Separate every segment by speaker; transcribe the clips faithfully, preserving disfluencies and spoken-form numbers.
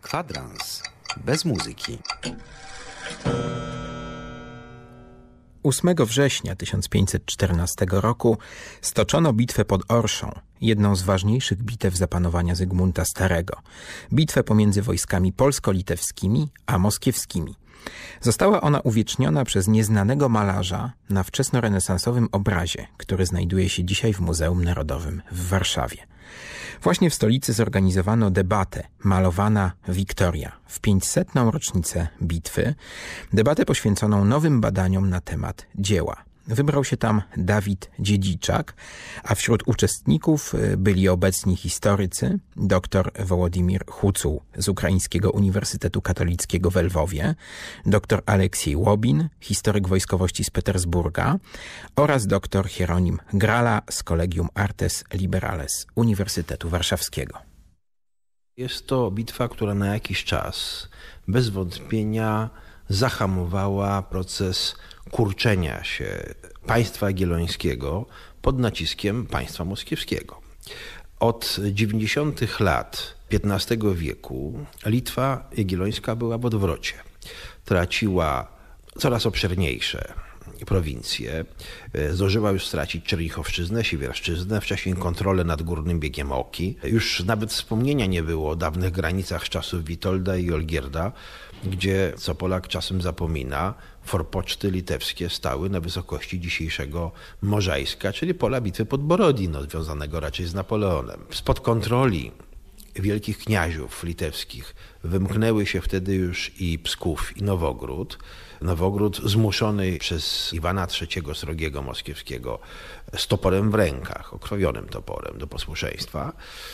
Speaker 1: Kwadrans bez muzyki.
Speaker 2: ósmego września tysiąc pięćset czternastego roku stoczono bitwę pod Orszą, jedną z ważniejszych bitew zapanowania Zygmunta Starego. Bitwę pomiędzy wojskami polsko-litewskimi a moskiewskimi. Została ona uwieczniona przez nieznanego malarza na wczesnorenesansowym obrazie, który znajduje się dzisiaj w Muzeum Narodowym w Warszawie. Właśnie w stolicy zorganizowano debatę Malowana Wiktoria w pięćsetną rocznicę bitwy, debatę poświęconą nowym badaniom na temat dzieła. Wybrał się tam Dawid Dziedziczak, a wśród uczestników byli obecni historycy, dr Wołodymir Hucuł z Ukraińskiego Uniwersytetu Katolickiego we Lwowie, dr Aleksiej Łobin, historyk wojskowości z Petersburga oraz dr Hieronim Grala z Collegium Artes Liberales Uniwersytetu Warszawskiego.
Speaker 3: Jest to bitwa, która na jakiś czas bez wątpienia zahamowała proces kurczenia się państwa jagiellońskiego pod naciskiem państwa moskiewskiego. Od dziewięćdziesiątych lat piętnastego wieku Litwa jagiellońska była w odwrocie. Traciła coraz obszerniejsze prowincje. Zdążyła już stracić Czernichowszczyznę, Siewierszczyznę, wcześniej kontrolę nad Górnym Biegiem Oki. Już nawet wspomnienia nie było o dawnych granicach z czasów Witolda i Olgierda, gdzie, co Polak czasem zapomina, forpoczty litewskie stały na wysokości dzisiejszego Możajska, czyli pola bitwy pod Borodino, związanego raczej z Napoleonem. Spod kontroli wielkich kniaziów litewskich wymknęły się wtedy już i Psków, i Nowogród. Nowogród zmuszony przez Iwana trzeciego Srogiego Moskiewskiego z toporem w rękach, okrwawionym toporem do posłuszeństwa,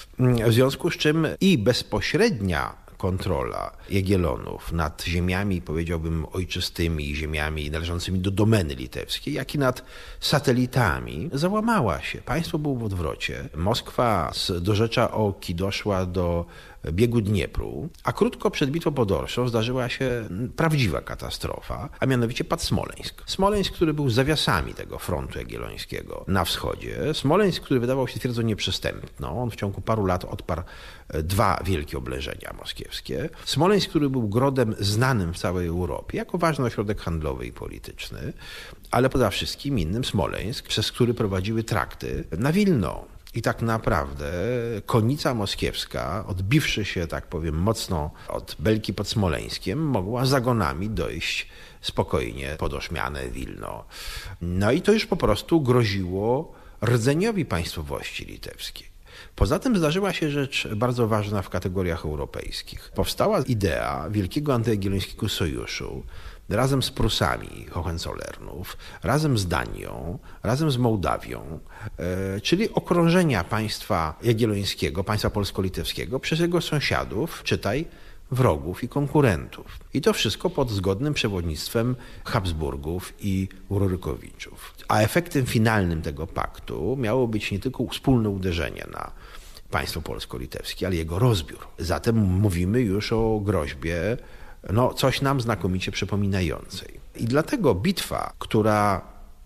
Speaker 3: w związku z czym i bezpośrednia kontrola Jagiellonów nad ziemiami, powiedziałbym, ojczystymi, ziemiami należącymi do domeny litewskiej, jak i nad satelitami, załamała się. Państwo było w odwrocie. Moskwa z dorzecza Oki doszła do biegu Dniepru, a krótko przed bitwą pod Orszą zdarzyła się prawdziwa katastrofa, a mianowicie padł Smoleńsk. Smoleńsk, który był zawiasami tego frontu jagiellońskiego na wschodzie. Smoleńsk, który wydawał się twierdzą nieprzystępną. On w ciągu paru lat odparł dwa wielkie oblężenia moskiewskie. Smoleńsk, który był grodem znanym w całej Europie jako ważny ośrodek handlowy i polityczny, ale poza wszystkim innym Smoleńsk, przez który prowadziły trakty na Wilno. I tak naprawdę konnica moskiewska, odbiwszy się, tak powiem, mocno od belki pod Smoleńskiem, mogła zagonami dojść spokojnie pod Oszmianę, Wilno. No i to już po prostu groziło rdzeniowi państwowości litewskiej. Poza tym zdarzyła się rzecz bardzo ważna w kategoriach europejskich. Powstała idea wielkiego antyjagiellońskiego sojuszu razem z Prusami Hohenzollernów, razem z Danią, razem z Mołdawią, e, czyli okrążenia państwa jagiellońskiego, państwa polsko-litewskiego przez jego sąsiadów, czytaj, wrogów i konkurentów. I to wszystko pod zgodnym przewodnictwem Habsburgów i Rurykowiczów. A efektem finalnym tego paktu miało być nie tylko wspólne uderzenie na państwo polsko-litewskie, ale jego rozbiór. Zatem mówimy już o groźbie, no coś nam znakomicie przypominającej. I dlatego bitwa, która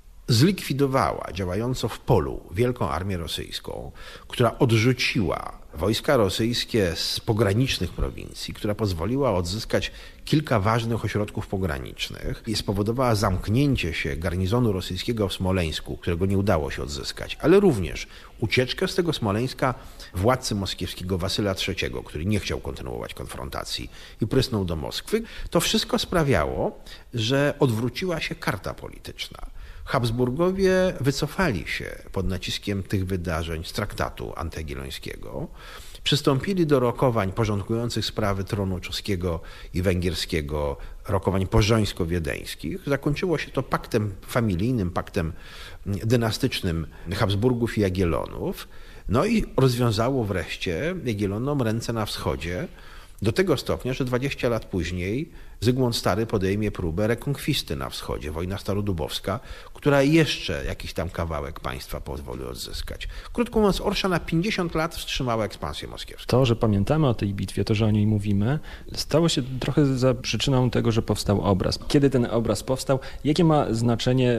Speaker 3: zlikwidowała działającą w polu wielką armię rosyjską, która odrzuciła wojska rosyjskie z pogranicznych prowincji, która pozwoliła odzyskać kilka ważnych ośrodków pogranicznych i spowodowała zamknięcie się garnizonu rosyjskiego w Smoleńsku, którego nie udało się odzyskać, ale również ucieczkę z tego Smoleńska władcy moskiewskiego Wasyla trzeciego, który nie chciał kontynuować konfrontacji i prysnął do Moskwy. To wszystko sprawiało, że odwróciła się karta polityczna. Habsburgowie wycofali się pod naciskiem tych wydarzeń z traktatu antyjagiellońskiego, przystąpili do rokowań porządkujących sprawy tronu czeskiego i węgierskiego, rokowań pożońsko-wiedeńskich. Zakończyło się to paktem familijnym, paktem dynastycznym Habsburgów i Jagiellonów. No i rozwiązało wreszcie Jagiellonom ręce na wschodzie, do tego stopnia, że dwadzieścia lat później Zygmunt Stary podejmie próbę rekonkwisty na wschodzie, wojna starodubowska, która jeszcze jakiś tam kawałek państwa pozwoli odzyskać. Krótko mówiąc, Orsza na pięćdziesiąt lat wstrzymała ekspansję moskiewską.
Speaker 4: To, że pamiętamy o tej bitwie, to, że o niej mówimy, stało się trochę za przyczyną tego, że powstał obraz. Kiedy ten obraz powstał? Jakie ma znaczenie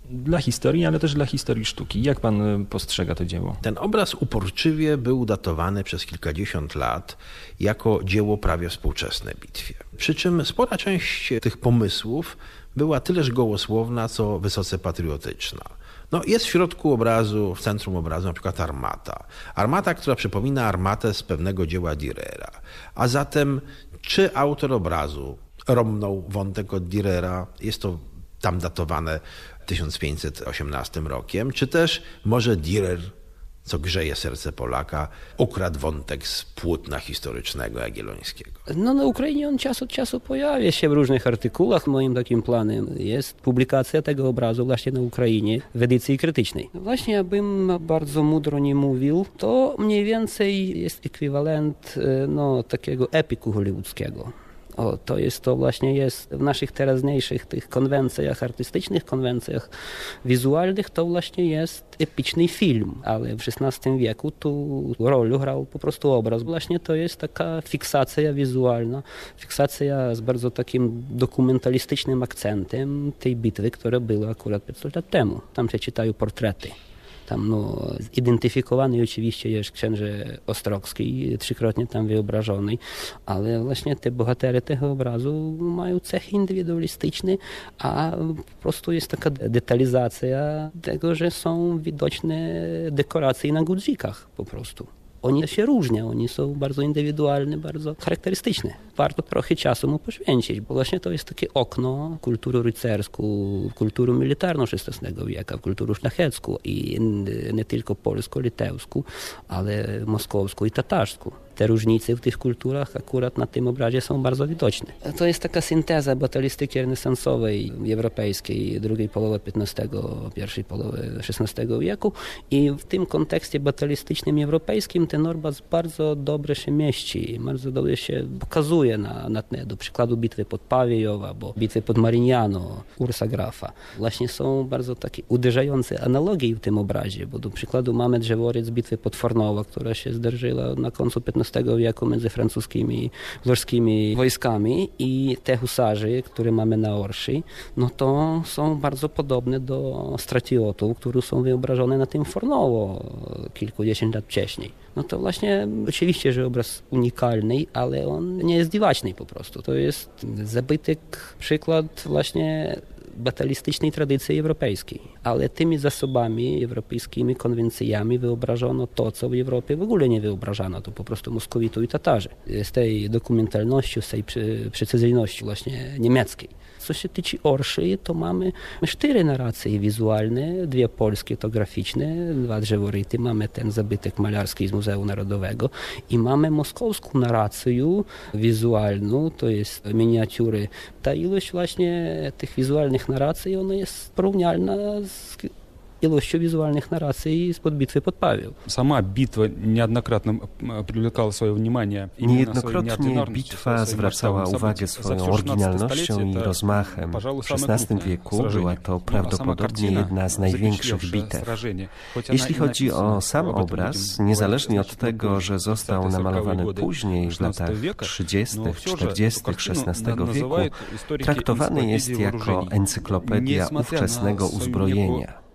Speaker 4: Dla historii, ale też dla historii sztuki. Jak pan postrzega to dzieło?
Speaker 3: Ten obraz uporczywie był datowany przez kilkadziesiąt lat jako dzieło prawie współczesne bitwie. Przy czym spora część tych pomysłów była tyleż gołosłowna, co wysoce patriotyczna. No, jest w środku obrazu, w centrum obrazu na przykład armata. Armata, która przypomina armatę z pewnego dzieła Dürera. A zatem czy autor obrazu romnął wątek od Dürera? Jest to tam datowane tysiąc pięćset osiemnastym rokiem. Czy też może Dürer, co grzeje serce Polaka, ukradł wątek z płótna historycznego Jagiellońskiego?
Speaker 5: No na Ukrainie on czas od czasu pojawia się w różnych artykułach. Moim takim planem jest publikacja tego obrazu właśnie na Ukrainie w edycji krytycznej. Właśnie abym bardzo mądro nie mówił, to mniej więcej jest ekwiwalent no, takiego epiku hollywoodzkiego. O, to jest to właśnie jest w naszych teraźniejszych tych konwencjach artystycznych, konwencjach wizualnych, to właśnie jest epyczny film, ale w szesnastym wieku tu rolę grał po prostu obraz. Właśnie to jest taka fiksacja wizualna, fiksacja z bardzo takim dokumentalistycznym akcentem tej bitwy, która była akurat pięćset lat temu. Tam się czytają portrety. Tam no, zidentyfikowany oczywiście jest księże Ostrogski, trzykrotnie tam wyobrażony, ale właśnie te bohatery tego obrazu mają cechy indywidualistyczne, a po prostu jest taka detalizacja tego, że są widoczne dekoracje na gudzikach po prostu. Oni się różnią, oni są bardzo indywidualne, bardzo charakterystyczne. Warto trochę czasu mu poświęcić, bo właśnie to jest takie okno w kulturę rycerską, w kulturę militarną szesnastego wieku, w kulturę szlachecką i nie tylko polsko-litewską, ale moskowską i tatarską. Te różnice w tych kulturach akurat na tym obrazie są bardzo widoczne. To jest taka synteza batalistyki renesansowej europejskiej drugiej połowy piętnastego, pierwszej połowy szesnastego wieku i w tym kontekście batalistycznym europejskim ten obraz bardzo dobrze się mieści, bardzo dobrze się pokazuje na, na tle, do przykładu bitwy pod Pawiejow albo bitwy pod Marignano, Ursa Grafa. Właśnie są bardzo takie uderzające analogie w tym obrazie, bo do przykładu mamy drzeworyt z bitwy pod Fornowa, która się zdarzyła na końcu piętnastego wieku między francuskimi i włoskimi wojskami i te husarzy, które mamy na Orszy, no to są bardzo podobne do stratiotów, które są wyobrażone na tym Fornowo kilkudziesiąt lat wcześniej. No to właśnie oczywiście, że obraz unikalny, ale on nie jest dziwaczny po prostu. To jest zabytek, przykład właśnie batalistycznej tradycji europejskiej, ale tymi zasobami europejskimi, konwencjami wyobrażono to, co w Europie w ogóle nie wyobrażano, to po prostu Moskowitu i Tatarzy. Z tej dokumentalności, z tej precyzyjności właśnie niemieckiej. Co się tyczy Orszy, to mamy cztery narracje wizualne, dwie polskie to graficzne, dwa drzeworyty, mamy ten zabytek malarski z Muzeum Narodowego i mamy moskowską narrację wizualną, to jest miniatury. Ta ilość właśnie tych wizualnych narracji, ona jest porównalna z ilością wizualnych narracji z bitwy pod Pawieł.
Speaker 4: Sama bitwa niejednokrotnie привлекала swoje wнимание.
Speaker 6: Niejednokrotnie bitwa zwracała uwagę swoją oryginalnością i rozmachem. W szesnastym wieku była to prawdopodobnie jedna z największych bitew. Jeśli chodzi o sam obraz, niezależnie od tego, że został namalowany później, w latach trzydziestych, czterdziestych szesnastego wieku, traktowany jest jako encyklopedia ówczesnego uzbrojenia.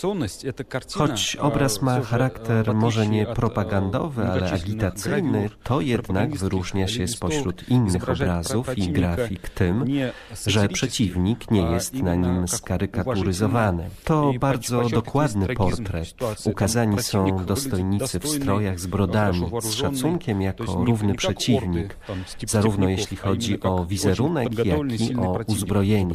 Speaker 6: Choć obraz ma charakter może nie propagandowy, ale agitacyjny, to jednak wyróżnia się spośród innych obrazów i grafik tym, że przeciwnik nie jest na nim skarykaturyzowany. To bardzo dokładny portret. Ukazani są dostojnicy w strojach z brodami, z szacunkiem jako równy przeciwnik, zarówno jeśli chodzi o wizerunek, jak i o uzbrojenie.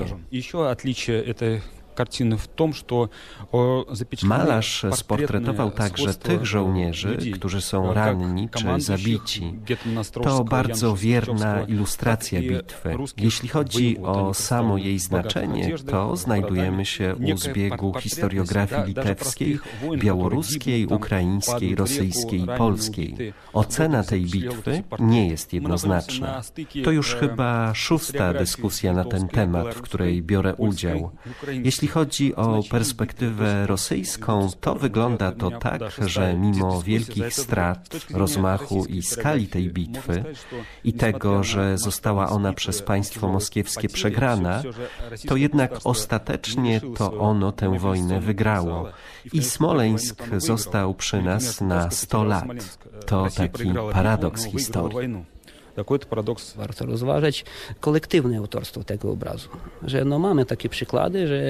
Speaker 6: Malarz sportretował także tych żołnierzy, którzy są ranni czy zabici. To bardzo wierna ilustracja bitwy. Jeśli chodzi o samo jej znaczenie, to znajdujemy się u zbiegu historiografii litewskiej, białoruskiej, ukraińskiej, rosyjskiej i polskiej. Ocena tej bitwy nie jest jednoznaczna. To już chyba szósta dyskusja na ten temat, w której biorę udział. Jeśli Jeśli chodzi o perspektywę rosyjską, to wygląda to tak, że mimo wielkich strat, rozmachu i skali tej bitwy i tego, że została ona przez państwo moskiewskie przegrana, to jednak ostatecznie to ono tę wojnę wygrało i Smoleńsk został przy nas na sto lat. To taki paradoks historii.
Speaker 5: Warto rozważyć kolektywne autorstwo tego obrazu, że no mamy takie przykłady, że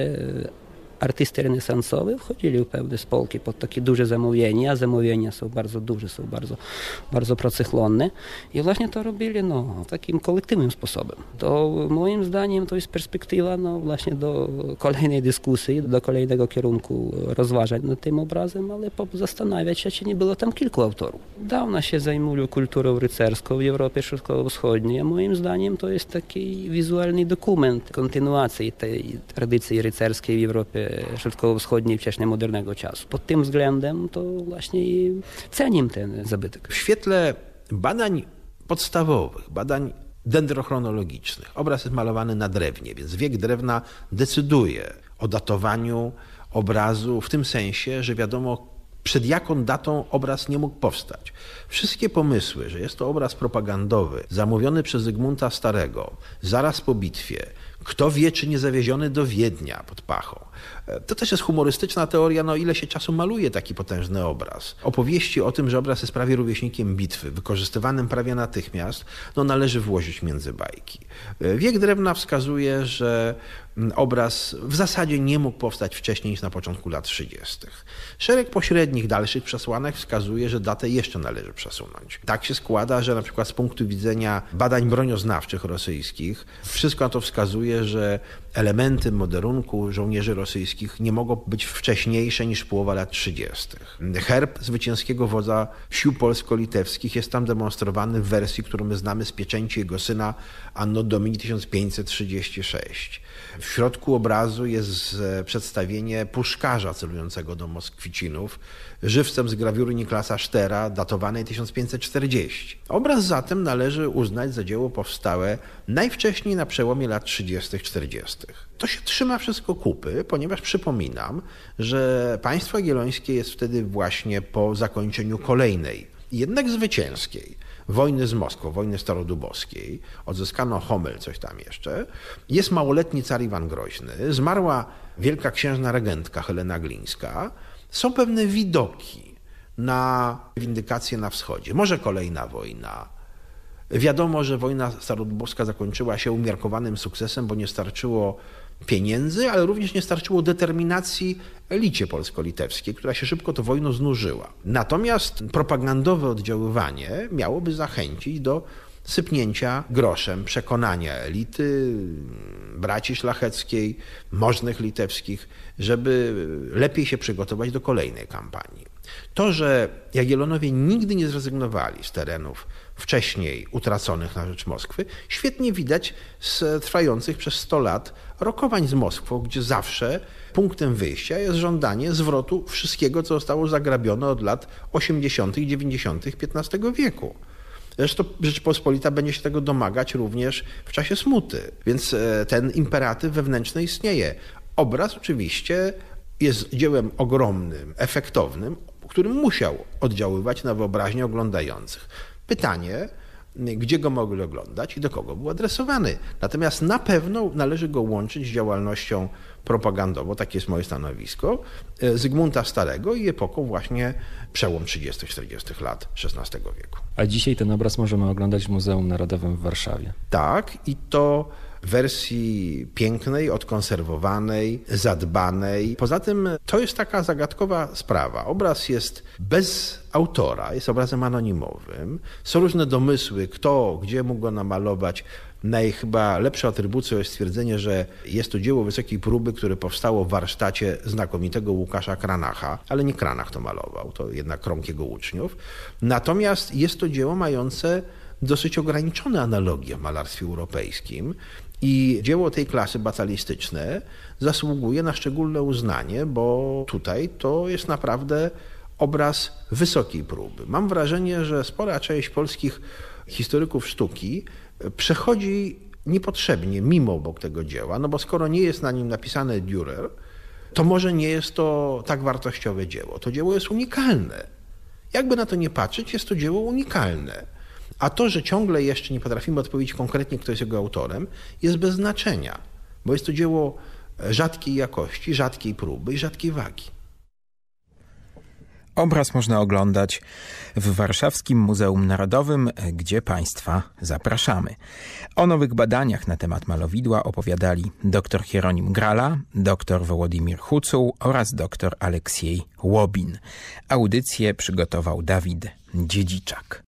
Speaker 5: artysty renesansowi wchodzili w pewne spółki pod takie duże zamówienia, a zamówienia są bardzo duże, są bardzo, bardzo pracochłonne i właśnie to robili no, takim kolektywnym sposobem. To moim zdaniem to jest perspektywa no, właśnie do kolejnej dyskusji, do kolejnego kierunku rozważań nad tym obrazem, ale zastanawiać się, czy nie było tam kilku autorów. Dawno się zajmują kulturą rycerską w Europie Środkowo-Wschodniej, a moim zdaniem to jest taki wizualny dokument kontynuacji tej tradycji rycerskiej w Europie Środkowo-Wschodniej wcześniej-modernego czasu. Pod tym względem to właśnie cenię ten zabytek.
Speaker 3: W świetle badań podstawowych, badań dendrochronologicznych, obraz jest malowany na drewnie, więc wiek drewna decyduje o datowaniu obrazu w tym sensie, że wiadomo, przed jaką datą obraz nie mógł powstać. Wszystkie pomysły, że jest to obraz propagandowy, zamówiony przez Zygmunta Starego, zaraz po bitwie, kto wie, czy nie zawieziony do Wiednia pod pachą. To też jest humorystyczna teoria, no ile się czasu maluje taki potężny obraz. Opowieści o tym, że obraz jest prawie rówieśnikiem bitwy, wykorzystywanym prawie natychmiast, no należy włożyć między bajki. Wiek drewna wskazuje, że obraz w zasadzie nie mógł powstać wcześniej niż na początku lat trzydziestych. Szereg pośrednich, dalszych przesłanek wskazuje, że datę jeszcze należy przesunąć. Tak się składa, że na przykład z punktu widzenia badań broniознawczych rosyjskich wszystko na to wskazuje, że elementy moderunku żołnierzy rosyjskich nie mogą być wcześniejsze niż połowa lat trzydziestych. Herb zwycięskiego wodza sił polsko-litewskich jest tam demonstrowany w wersji, którą my znamy z pieczęci jego syna Anno Domini tysiąc pięćset trzydzieści sześć. W środku obrazu jest przedstawienie puszkarza celującego do Moskwicinów żywcem z grawiury Niklasa Sztera datowanej tysiąc pięćset czterdzieści. Obraz zatem należy uznać za dzieło powstałe najwcześniej na przełomie lat trzydziestych czterdziestych. To się trzyma wszystko kupy, ponieważ przypominam, że państwo jagiellońskie jest wtedy właśnie po zakończeniu kolejnej, jednak zwycięskiej, wojny z Moskwą, wojny starodubowskiej. Odzyskano Homel, coś tam jeszcze. Jest małoletni car Iwan Groźny. Zmarła wielka księżna regentka Helena Glińska. Są pewne widoki na windykację na wschodzie. Może kolejna wojna. Wiadomo, że wojna starodubowska zakończyła się umiarkowanym sukcesem, bo nie starczyło pieniędzy, ale również nie starczyło determinacji elicie polsko-litewskiej, która się szybko tą wojną znużyła. Natomiast propagandowe oddziaływanie miałoby zachęcić do sypnięcia groszem przekonania elity, braci szlacheckiej, możnych litewskich, żeby lepiej się przygotować do kolejnej kampanii. To, że Jagiellonowie nigdy nie zrezygnowali z terenów wcześniej utraconych na rzecz Moskwy, świetnie widać z trwających przez sto lat rokowań z Moskwą, gdzie zawsze punktem wyjścia jest żądanie zwrotu wszystkiego, co zostało zagrabione od lat osiemdziesiątych, dziewięćdziesiątych piętnastego wieku. Zresztą Rzeczpospolita będzie się tego domagać również w czasie smuty, więc ten imperatyw wewnętrzny istnieje. Obraz oczywiście jest dziełem ogromnym, efektownym, który musiał oddziaływać na wyobraźnię oglądających. Pytanie, gdzie go mogli oglądać i do kogo był adresowany. Natomiast na pewno należy go łączyć z działalnością propagandową, takie jest moje stanowisko, Zygmunta Starego i epoką właśnie przełom trzydziestych czterdziestych lat szesnastego wieku.
Speaker 4: A dzisiaj ten obraz możemy oglądać w Muzeum Narodowym w Warszawie.
Speaker 3: Tak, i to w wersji pięknej, odkonserwowanej, zadbanej. Poza tym to jest taka zagadkowa sprawa. Obraz jest bez autora, jest obrazem anonimowym. Są różne domysły, kto, gdzie mógł go namalować. Najchyba lepszą atrybucją jest stwierdzenie, że jest to dzieło wysokiej próby, które powstało w warsztacie znakomitego Łukasza Kranacha, ale nie Kranach to malował, to jednak krąg jego uczniów. Natomiast jest to dzieło mające dosyć ograniczone analogie w malarstwie europejskim i dzieło tej klasy batalistyczne zasługuje na szczególne uznanie, bo tutaj to jest naprawdę obraz wysokiej próby. Mam wrażenie, że spora część polskich historyków sztuki przechodzi niepotrzebnie mimo obok tego dzieła, no bo skoro nie jest na nim napisane Dürer, to może nie jest to tak wartościowe dzieło. To dzieło jest unikalne. Jakby na to nie patrzeć, jest to dzieło unikalne. A to, że ciągle jeszcze nie potrafimy odpowiedzieć konkretnie, kto jest jego autorem, jest bez znaczenia, bo jest to dzieło rzadkiej jakości, rzadkiej próby i rzadkiej wagi.
Speaker 2: Obraz można oglądać w Warszawskim Muzeum Narodowym, gdzie Państwa zapraszamy. O nowych badaniach na temat malowidła opowiadali dr Hieronim Grala, dr Wołodymir Hucuł oraz dr Aleksiej Łobin. Audycję przygotował Dawid Dziedziczak.